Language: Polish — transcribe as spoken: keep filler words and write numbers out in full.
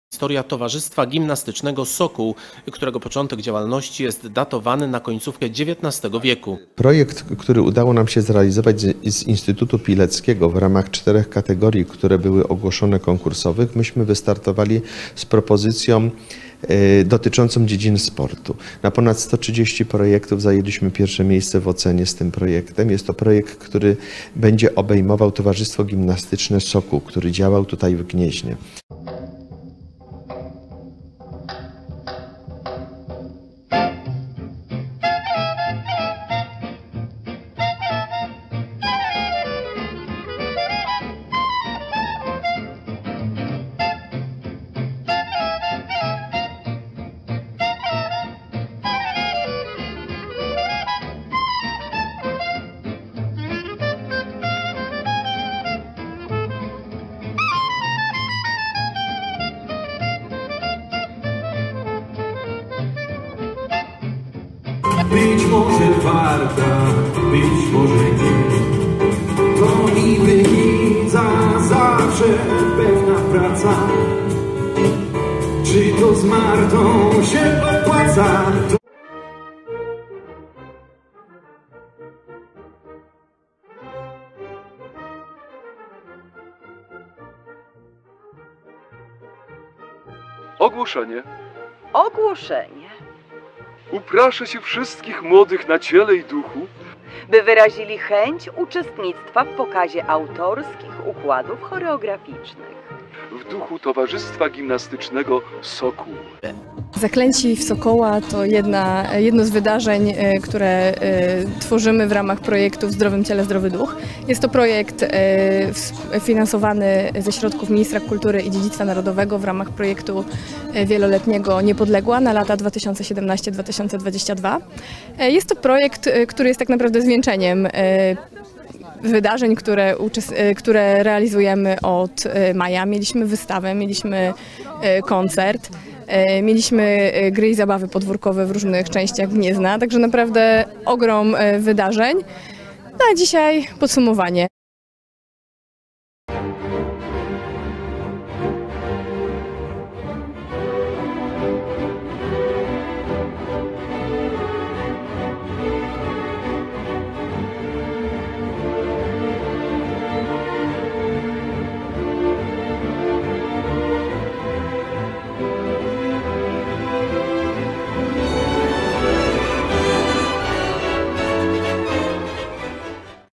Historia Towarzystwa Gimnastycznego Sokół, którego początek działalności jest datowany na końcówkę dziewiętnastego wieku. Projekt, który udało nam się zrealizować z, z Instytutu Pileckiego w ramach czterech kategorii, które były ogłoszone konkursowych, myśmy wystartowali z propozycją y, dotyczącą dziedziny sportu. Na ponad sto trzydzieści projektów zajęliśmy pierwsze miejsce w ocenie z tym projektem. Jest to projekt, który będzie obejmował Towarzystwo Gimnastyczne Sokół, który działał tutaj w Gnieźnie. Być może warta, być może nie. To niby nic, a zawsze pewna praca. Czy to z Martą się opłaca? To... Ogłoszenie. Ogłoszenie. Upraszę się wszystkich młodych na ciele i duchu, by wyrazili chęć uczestnictwa w pokazie autorskich układów choreograficznych w duchu Towarzystwa Gimnastycznego Sokół. Zaklęci w Sokoła to jedna, jedno z wydarzeń, które tworzymy w ramach projektu W zdrowym ciele, zdrowy duch. Jest to projekt finansowany ze środków Ministra Kultury i Dziedzictwa Narodowego w ramach projektu wieloletniego Niepodległa na lata dwa tysiące siedemnaście do dwa tysiące dwudziestego drugiego. Jest to projekt, który jest tak naprawdę zwieńczeniem wydarzeń, które, które realizujemy od maja. Mieliśmy wystawę, mieliśmy koncert, mieliśmy gry i zabawy podwórkowe w różnych częściach Gniezna, także naprawdę ogrom wydarzeń. No a dzisiaj podsumowanie.